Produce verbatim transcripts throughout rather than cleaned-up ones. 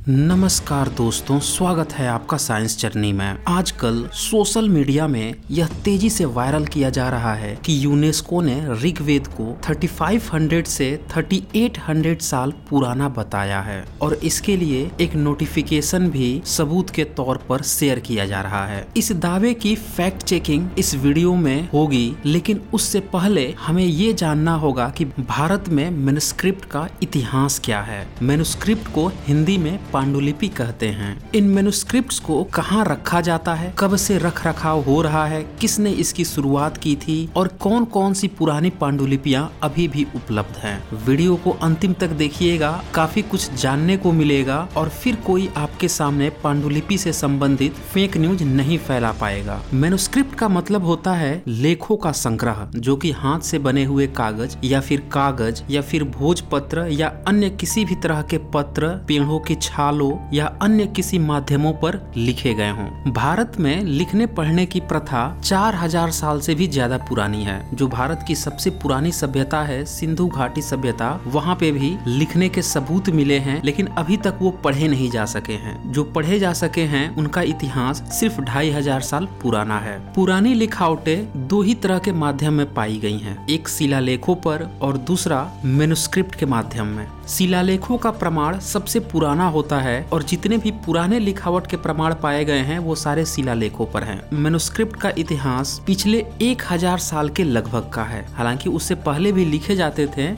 नमस्कार दोस्तों, स्वागत है आपका साइंस जर्नी में। आजकल सोशल मीडिया में यह तेजी से वायरल किया जा रहा है कि यूनेस्को ने ऋग्वेद को पैंतीस सौ से अड़तीस सौ साल पुराना बताया है और इसके लिए एक नोटिफिकेशन भी सबूत के तौर पर शेयर किया जा रहा है। इस दावे की फैक्ट चेकिंग इस वीडियो में होगी, लेकिन उससे पहले हमें ये जानना होगा कि भारत में मैन्युस्क्रिप्ट का इतिहास क्या है। मैन्युस्क्रिप्ट को हिंदी में पांडुलिपि कहते हैं। इन मैन्युस्क्रिप्ट्स को कहाँ रखा जाता है, कब से रख रखाव हो रहा है, किसने इसकी शुरुआत की थी और कौन कौन सी पुरानी पांडुलिपियां अभी भी उपलब्ध हैं। वीडियो को अंतिम तक देखिएगा, काफी कुछ जानने को मिलेगा और फिर कोई आपके सामने पांडुलिपि से संबंधित फेक न्यूज नहीं फैला पाएगा। मैन्युस्क्रिप्ट का मतलब होता है लेखों का संग्रह, जो कि हाथ से बने हुए कागज या फिर कागज या फिर भोजपत्र या अन्य किसी भी तरह के पत्र, पेड़ों की छालों या अन्य किसी माध्यमों पर लिखे गए हों। भारत में लिखने पढ़ने की प्रथा चार हजार साल से भी ज्यादा पुरानी है। जो भारत की सबसे पुरानी सभ्यता है, सिंधु घाटी सभ्यता, वहाँ पे भी लिखने के सबूत मिले हैं, लेकिन अभी तक वो पढ़े नहीं जा सके हैं। जो पढ़े जा सके हैं उनका इतिहास सिर्फ ढाई हजार साल पुराना है। पुरानी लिखावटें दो ही तरह के माध्यम में पाई गई हैं, एक शिलालेखों पर और दूसरा मैन्युस्क्रिप्ट के माध्यम में। शिलालेखों का प्रमाण सबसे पुराना होता है और जितने भी पुराने लिखावट के प्रमाण पाए गए हैं वो सारे शिलालेखों पर हैं। मैन्युस्क्रिप्ट का इतिहास पिछले एक हजार साल के लगभग का है, हालांकि उससे पहले भी लिखे जाते थे।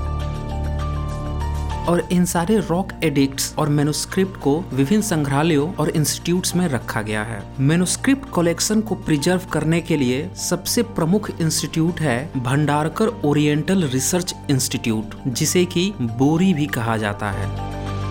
और इन सारे रॉक एडिक्ट्स और मैन्युस्क्रिप्ट को विभिन्न संग्रहालयों और इंस्टीट्यूट्स में रखा गया है। मैन्युस्क्रिप्ट कलेक्शन को प्रिजर्व करने के लिए सबसे प्रमुख इंस्टीट्यूट है भंडारकर ओरिएंटल रिसर्च इंस्टीट्यूट, जिसे कि बोरी भी कहा जाता है।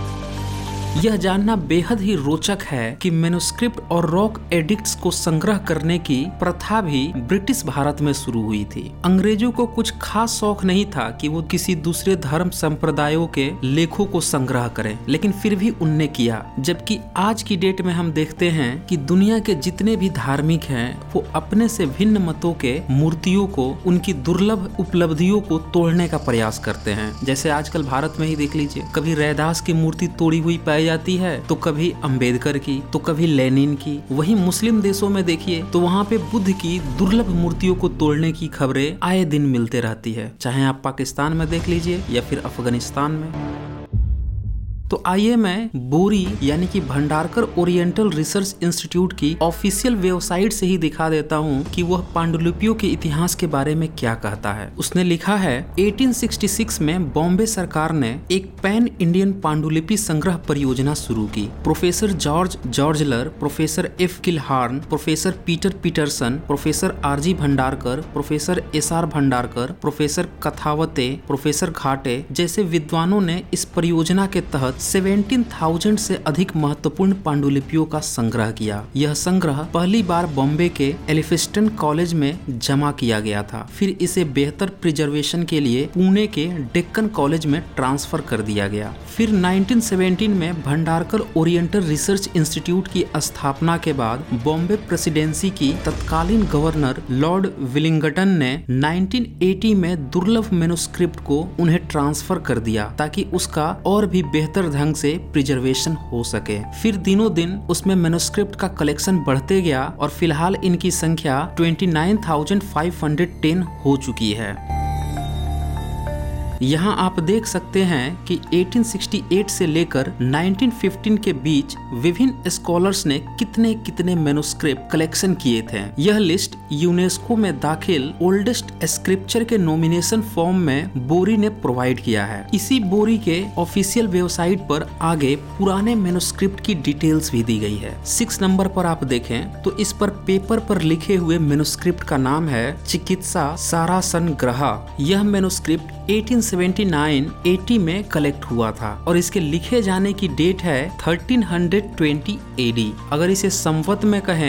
यह जानना बेहद ही रोचक है कि मैन्युस्क्रिप्ट और रॉक एडिक्ट्स को संग्रह करने की प्रथा भी ब्रिटिश भारत में शुरू हुई थी। अंग्रेजों को कुछ खास शौक नहीं था कि वो किसी दूसरे धर्म संप्रदायों के लेखों को संग्रह करें, लेकिन फिर भी उनने किया। जबकि आज की डेट में हम देखते हैं कि दुनिया के जितने भी धार्मिक हैं वो अपने से भिन्न मतों के मूर्तियों को, उनकी दुर्लभ उपलब्धियों को तोड़ने का प्रयास करते हैं। जैसे आजकल भारत में ही देख लीजिए, कभी रैदास की मूर्ति तोड़ी हुई पाई जाती है, तो कभी अंबेडकर की, तो कभी लेनिन की। वहीं मुस्लिम देशों में देखिए तो वहाँ पे बुद्ध की दुर्लभ मूर्तियों को तोड़ने की खबरें आए दिन मिलते रहती है, चाहे आप पाकिस्तान में देख लीजिए या फिर अफगानिस्तान में। तो आइए मैं बोरी यानी कि भंडारकर ओरिएंटल रिसर्च इंस्टीट्यूट की ऑफिशियल वेबसाइट से ही दिखा देता हूँ कि वह पांडुलिपियों के इतिहास के बारे में क्या कहता है। उसने लिखा है अठारह सौ छियासठ में बॉम्बे सरकार ने एक पैन इंडियन पांडुलिपि संग्रह परियोजना शुरू की। प्रोफेसर जॉर्ज जॉर्जलर, professor F Kielhorn, professor Peter Peterson, professor R G Bhandarkar, professor S R Bhandarkar, professor Kathavate, professor Ghate जैसे विद्वानों ने इस परियोजना के तहत सत्रह हज़ार से अधिक महत्वपूर्ण पांडुलिपियों का संग्रह किया। यह संग्रह पहली बार बॉम्बे के एलिफिंस्टन कॉलेज में जमा किया गया था, फिर इसे बेहतर प्रिजर्वेशन के लिए पुणे के डेक्कन कॉलेज में ट्रांसफर कर दिया गया। फिर उन्नीस सौ सत्रह में भंडारकर ओरिएंटल रिसर्च इंस्टीट्यूट की स्थापना के बाद बॉम्बे प्रेसिडेंसी की तत्कालीन गवर्नर लॉर्ड विलिंगटन ने उन्नीस सौ अस्सी में दुर्लभ मैन्युस्क्रिप्ट को उन्हें ट्रांसफर कर दिया ताकि उसका और भी बेहतर ढंग से प्रिजर्वेशन हो सके। फिर दिनों दिन उसमें मैन्युस्क्रिप्ट का कलेक्शन बढ़ते गया और फिलहाल इनकी संख्या उनतीस हज़ार पाँच सौ दस हो चुकी है। यहाँ आप देख सकते हैं कि अठारह सौ अड़सठ से लेकर उन्नीस सौ पंद्रह के बीच विभिन्न स्कॉलर्स ने कितने कितने मैन्युस्क्रिप्ट कलेक्शन किए थे। यह लिस्ट यूनेस्को में दाखिल ओल्डेस्ट स्क्रिप्चर के नॉमिनेशन फॉर्म में बोरी ने प्रोवाइड किया है। इसी बोरी के ऑफिशियल वेबसाइट पर आगे पुराने मैन्युस्क्रिप्ट की डिटेल्स भी दी गई है। सिक्स नंबर पर आप देखें तो इस पर पेपर पर लिखे हुए मैन्युस्क्रिप्ट का नाम है चिकित्सा सारासन ग्रहा। यह मैन्युस्क्रिप्ट अठारह सौ उन्यासी अस्सी में कलेक्ट हुआ था और इसके लिखे जाने की डेट है तेरह सौ बीस एडी। अगर इसे संवत में कहें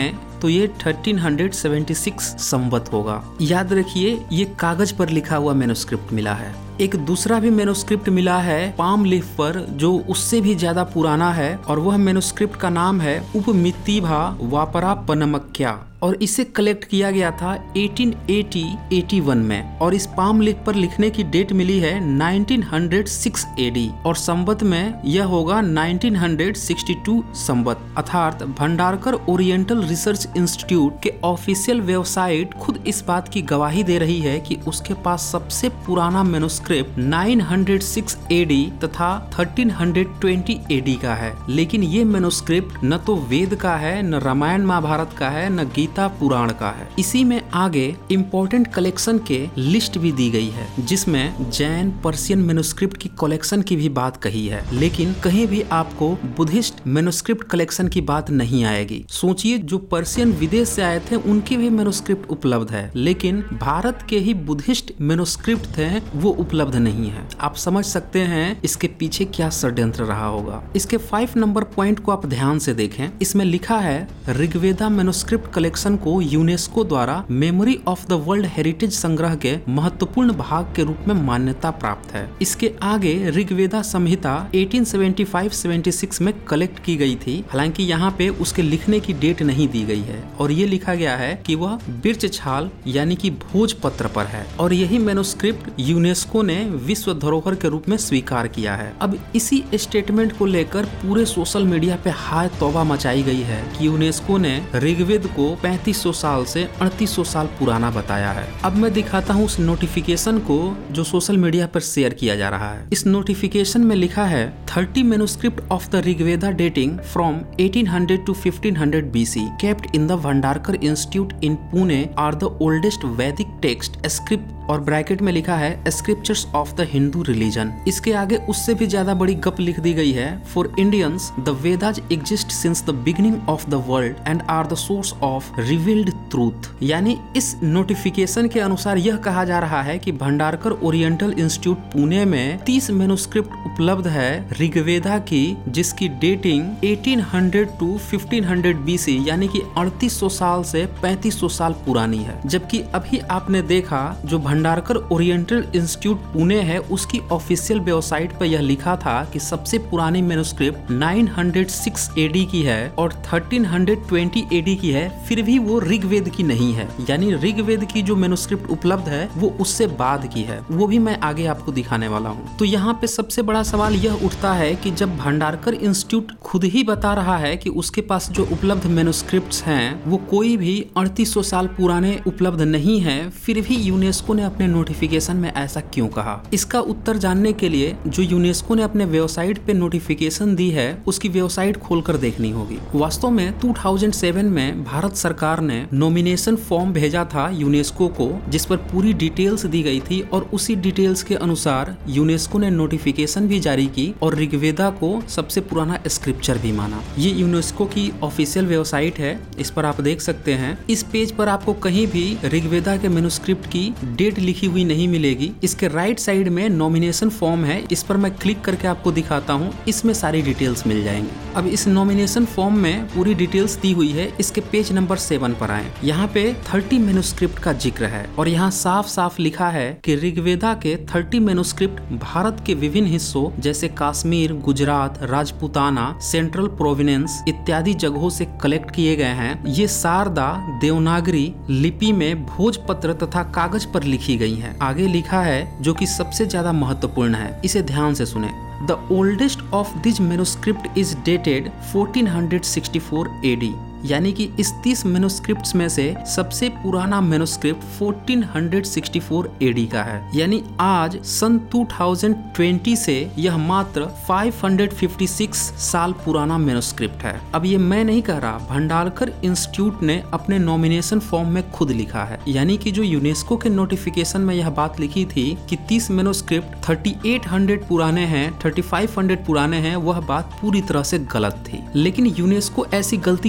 तो ये तेरह सौ छिहत्तर संवत होगा। याद रखिए ये कागज पर लिखा हुआ मैन्युस्क्रिप्ट मिला है। एक दूसरा भी मैन्युस्क्रिप्ट मिला है पाम लीफ पर जो उससे भी ज्यादा पुराना है और वह मैन्युस्क्रिप्ट का नाम है उपमितिभा वापरा पनमक्या और इसे कलेक्ट किया गया था अठारह सौ अस्सी इक्यासी में और इस पाम लीफ पर लिखने की डेट मिली है उन्नीस सौ छह एडी और संवत में यह होगा उन्नीस सौ बासठ संवत। अर्थात भंडारकर ओरिएंटल रिसर्च इंस्टीट्यूट के ऑफिशियल वेबसाइट खुद इस बात की गवाही दे रही है कि उसके पास सबसे पुराना मैन्युस्क्रिप्ट नौ सौ छह एडी तथा तेरह सौ बीस एडी का है। लेकिन ये मैन्युस्क्रिप्ट न तो वेद का है, न रामायण महाभारत का है, न गीता पुराण का है। इसी में आगे इम्पोर्टेंट कलेक्शन के लिस्ट भी दी गई है जिसमें जैन पर्शियन मैन्युस्क्रिप्ट की कलेक्शन की भी बात कही है, लेकिन कहीं भी आपको बुद्धिस्ट मैन्युस्क्रिप्ट कलेक्शन की बात नहीं आएगी। सोचिए जो पर्शियन विदेश से आए थे उनकी भी मैन्युस्क्रिप्ट उपलब्ध है, लेकिन भारत के ही बुद्धिस्ट मैन्युस्क्रिप्ट थे वो उपलब्ध नहीं है। आप समझ सकते हैं इसके पीछे क्या षड्यंत्र रहा होगा। इसके फाइव नंबर पॉइंट को आप ध्यान से देखें। इसमें लिखा है ऋग्वेदा मैन्युस्क्रिप्ट कलेक्शन को यूनेस्को द्वारा memory of the world heritage संग्रह के महत्वपूर्ण भाग के रूप में मान्यता प्राप्त है। इसके आगे ऋग्वेदा संहिता अठारह सौ पचहत्तर छिहत्तर में कलेक्ट की गई थी, हालांकि यहाँ पे उसके लिखने की डेट नहीं दी गई है और ये लिखा गया है कि वह बिर्च छाल यानी कि भोजपत्र पर है और यही मैन्युस्क्रिप्ट यूनेस्को ने विश्व धरोहर के रूप में स्वीकार किया है। अब इसी स्टेटमेंट को लेकर पूरे सोशल मीडिया पे हाय तौबा मचाई गई है कि यूनेस्को ने ऋग्वेद को पैंतीस सौ साल से अड़तीस सौ साल पुराना बताया है। अब मैं दिखाता हूँ उस नोटिफिकेशन को जो सोशल मीडिया पर शेयर किया जा रहा है। इस नोटिफिकेशन में लिखा है thirty manuscript of the Rigveda dating from eighteen hundred to fifteen hundred BC kept in the Bhandarkar Institute in Pune are the oldest Vedic text script और ब्रैकेट में लिखा है scriptures of the Hindu religion. इसके आगे उससे भी ज्यादा बड़ी गप लिख दी गई है for Indians the Vedas exist since the beginning of the world and are the source of revealed truth. यानी इस नोटिफिकेशन के अनुसार यह कहा जा रहा है कि भंडारकर ओरिएंटल इंस्टीट्यूट पुणे में तीस मैन्युस्क्रिप्ट उपलब्ध है ऋग्वेदा की जिसकी dating eighteen hundred to fifteen hundred BC यानी कि अड़तीस सौ साल से पैंतीस सौ साल पुरानी है। जबकि अभी आपने देखा जो भंडारकर ओरिएंटल इंस्टीट्यूट पुणे है उसकी ऑफिशियल वेबसाइट पर यह लिखा था कि सबसे पुरानी मैन्युस्क्रिप्ट नौ सौ छह एडी की है और तेरह सौ बीस एडी की है, फिर भी वो ऋग्वेद की नहीं है। यानी ऋग्वेद की जो मैन्युस्क्रिप्ट उपलब्ध है वो उससे बाद की है, वो भी मैं आगे आपको दिखाने वाला हूँ। तो यहाँ पे सबसे बड़ा सवाल यह उठता है कि जब भंडारकर इंस्टीट्यूट खुद ही बता रहा है कि उसके पास जो उपलब्ध मैन्युस्क्रिप्ट्स हैं वो कोई भी अड़तीस सौ साल पुराने उपलब्ध नहीं है, फिर भी यूनेस्को ने अपने नोटिफिकेशन में ऐसा क्यों कहा? इसका उत्तर जानने के लिए जो यूनेस्को ने अपने वेबसाइट पे नोटिफिकेशन दी है उसकी वेबसाइट खोलकर देखनी होगी। वास्तव में दो हज़ार सात में भारत सरकार ने नॉमिनेशन फॉर्म भेजा था यूनेस्को को जिस पर पूरी डिटेल्स दी गई थी और उसी डिटेल्स के अनुसार यूनेस्को ने नोटिफिकेशन भी जारी की और ऋग्वेदा को सबसे पुराना स्क्रिप्चर भी माना। ये यूनेस्को की ऑफिशियल वेबसाइट है, इस पर आप देख सकते हैं। इस पेज पर आपको कहीं भी ऋग्वेदा के मैन्युस्क्रिप्ट की डेट लिखी हुई नहीं मिलेगी। इसके राइट साइड में नॉमिनेशन फॉर्म है, इस पर मैं क्लिक करके आपको दिखाता हूँ, इसमें सारी डिटेल्स मिल जाएंगी। अब इस नॉमिनेशन फॉर्म में पूरी डिटेल्स दी हुई है। इसके पेज नंबर सेवन पर आए, यहाँ पे तीस मैन्युस्क्रिप्ट का जिक्र है और यहाँ साफ साफ लिखा है कि ऋग्वेदा के तीस मैन्युस्क्रिप्ट भारत के विभिन्न हिस्सों जैसे कश्मीर, गुजरात, राजपूताना, सेंट्रल प्रोविनेंस इत्यादि जगहों से कलेक्ट किए गए हैं। ये शारदा देवनागरी लिपि में भोजपत्र तथा कागज पर लिखी गई हैं। आगे लिखा है जो कि सबसे ज्यादा महत्वपूर्ण है, इसे ध्यान से सुने। The oldest of these manuscript is dated fourteen sixty four A D यानी कि इस तीस मैन्युस्क्रिप्ट्स में से सबसे पुराना manuscript fourteen sixty four A D का है। यानी आज सन टू थाउजेंड ट्वेंटी से यह मात्र फाइव हंड्रेड फिफ्टी सिक्स साल पुराना मैन्युस्क्रिप्ट है। अब ये मैं नहीं कह रहा, भंडारकर इंस्टीट्यूट ने अपने नॉमिनेशन फॉर्म में खुद लिखा है। यानी कि जो यूनेस्को के नोटिफिकेशन में यह बात लिखी थी कि तीस मैन्युस्क्रिप्ट थर्टी एट हंड्रेड पुराने हैं, थर्टी फाइव हंड्रेड पुराने हैं, वह बात पूरी तरह से गलत थी। लेकिन यूनेस्को ऐसी गलती क्यों करे?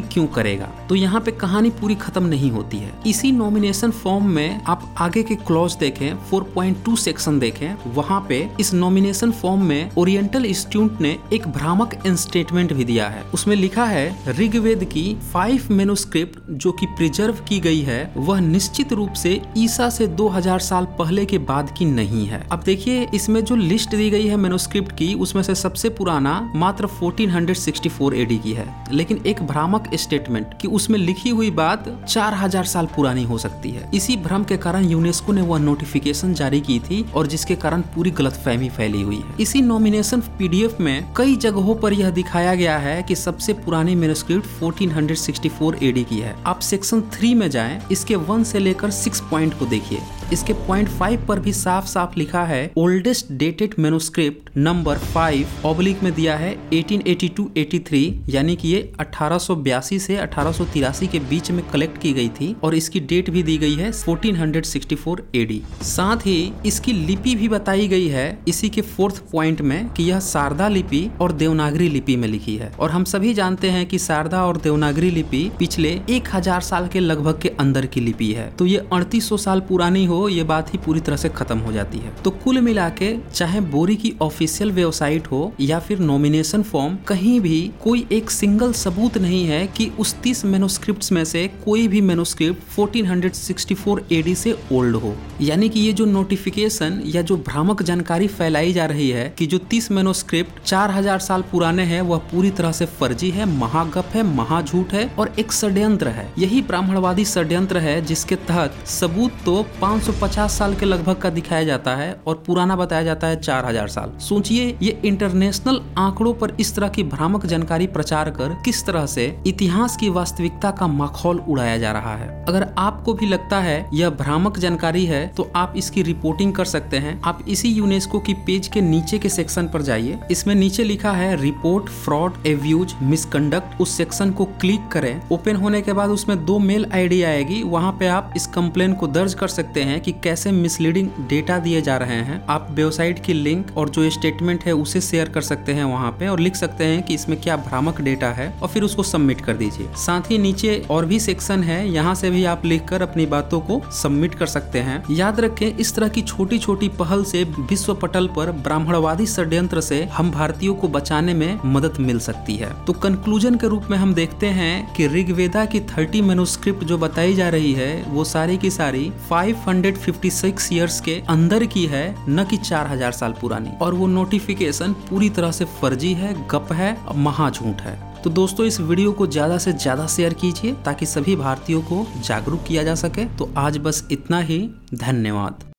करेगा। तो यहाँ पे कहानी पूरी खत्म नहीं होती है। इसी नॉमिनेशन फॉर्म में आप आगे के क्लॉज देखें, चार पॉइंट दो सेक्शन देखें, वहाँ पे इस नॉमिनेशन फॉर्म में ओरिएंटल इंस्टीट्यूट ने एक भ्रामक स्टेटमेंट भी दिया है। उसमें लिखा है ऋग्वेद की फाइव मेनूस्क्रिप्ट जो कि प्रिजर्व की गई है वह निश्चित रूप से ईसा से दो हज़ार साल पहले के बाद की नहीं है। अब देखिए इसमें जो लिस्ट दी गई है मेनूस्क्रिप्ट की, उसमें से सबसे पुराना मात्र चौदह सौ चौंसठ एडी की है, लेकिन एक भ्रामक स्टेटमेंट कि उसमें लिखी हुई बात चार हज़ार साल पुरानी हो सकती है। इसी भ्रम के कारण यूनेस्को ने वह नोटिफिकेशन जारी की थी और जिसके कारण पूरी गलतफहमी फैली हुई है। इसी नॉमिनेशन पीडीएफ में कई जगहों पर यह दिखाया गया है कि सबसे पुरानी मेनूस्क्रिप्ट चौदह सौ चौंसठ एडी की है। आप सेक्शन थ्री में जाएं, इसके वन से लेकर सिक्स पॉइंट को देखिए। इसके पॉइंट फाइव पर भी साफ साफ लिखा है oldest dated manuscript number five oblique में दिया है अठारह सौ बयासी तिरासी, यानी कि ये अठारह सौ बयासी से अठारह सौ तिरासी के बीच में कलेक्ट की गई थी और इसकी डेट भी दी गई है चौदह सौ चौंसठ एडी। साथ ही इसकी लिपि भी बताई गई है इसी के फोर्थ पॉइंट में कि यह शारदा लिपि और देवनागरी लिपि में लिखी है। और हम सभी जानते हैं कि शारदा और देवनागरी लिपि पिछले एक हजार साल के लगभग के अंदर की लिपि है, तो ये अड़तीस सौ साल पुरानी हो ये बात ही पूरी तरह से खत्म हो जाती है। तो कुल मिला के चाहे बोरी की ऑफिशियल वेबसाइट हो या फिर नॉमिनेशन फॉर्म, कहीं भी कोई एक सिंगल सबूत नहीं है कि उस तीस मेनूस्क्रिप्ट्स में से कोई भी मेनूस्क्रिप्ट चौदह सौ चौंसठ एडी से ओल्ड हो। यानी कि ये जो नोटिफिकेशन या जो भ्रामक जानकारी फैलाई जा रही है कि जो तीस मेनूस्क्रिप्ट चार हज़ार साल पुराने हैं, वह पूरी तरह से फर्जी है, महागप है, महाझूठ है और एक षड्यंत्र है। यही ब्राह्मणवादी षड्यंत्र है जिसके तहत सबूत तो पाँच सौ पचास साल के लगभग का दिखाया जाता है और पुराना बताया जाता है चार हज़ार साल। सोचिए ये इंटरनेशनल आंकड़ों पर इस तरह की भ्रामक जानकारी प्रचार कर किस तरह से इतिहास की वास्तविकता का माखौल उड़ाया जा रहा है। अगर आपको भी लगता है यह भ्रामक जानकारी है तो आप इसकी रिपोर्टिंग कर सकते हैं। आप इसी यूनेस्को की पेज के नीचे के सेक्शन पर जाइए, इसमें नीचे लिखा है रिपोर्ट फ्रॉड एब्यूज मिसकंडक्ट, उस सेक्शन को क्लिक करें। ओपन होने के बाद उसमें दो मेल आईडी आएगी, वहां पे आप इस कंप्लेन को दर्ज कर सकते हैं कि कैसे मिसलीडिंग डेटा दिए जा रहे हैं। आप वेबसाइट की लिंक और जो स्टेटमेंट है उसे शेयर कर सकते हैं वहां पे और लिख सकते हैं कि इसमें क्या भ्रामक डेटा है और फिर उसको सबमिट कर दीजिए। साथ ही नीचे और भी सेक्शन है, यहाँ से भी आप लिखकर अपनी बातों को सबमिट कर सकते हैं। याद रखें इस तरह की छोटी छोटी पहल से विश्व पटल पर ब्राह्मणवादी षड्यंत्र से हम भारतीयों को बचाने में मदद मिल सकती है। तो कंक्लूजन के रूप में हम देखते हैं कि ऋग्वेदा की तीस मेनूस्क्रिप्ट जो बताई जा रही है वो सारी की सारी पाँच सौ छप्पन इयर्स के अंदर की है, न कि चार हज़ार साल पुरानी। और वो नोटिफिकेशन पूरी तरह से फर्जी है, गप है, महाझूठ है। तो दोस्तों इस वीडियो को ज्यादा से ज्यादा शेयर कीजिए ताकि सभी भारतीयों को जागरूक किया जा सके। तो आज बस इतना ही, धन्यवाद।